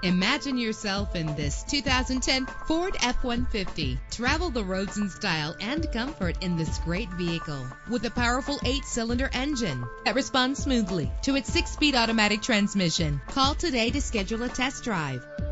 Imagine yourself in this 2010 Ford F-150. Travel the roads in style and comfort in this great vehicle. With a powerful 8-cylinder engine that responds smoothly to its 6-speed automatic transmission. Call today to schedule a test drive.